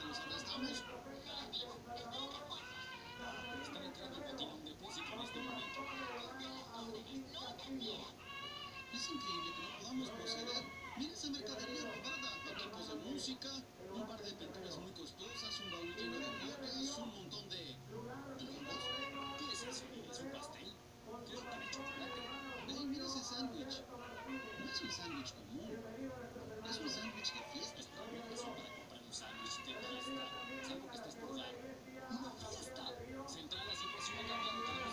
nos arrastramos. Están entrando al botín a un depósito en este momento. Es increíble que no podamos proceder. Mira esa mercadería robada. Equipos de música, un par de pinturas muy costosas, un baúl lleno de joyas, un montón de globos. ¿Qué es eso? ¿Es un pastel? Creo que de chocolate. Hey, mira ese sándwich. No es un sándwich común. Es un sándwich de fiesta. Esto es una razón para comprar un sándwich de fiesta. Salvo que estés drogado. ¡Una fiesta! Central, la situación ha cambiado. Tenemos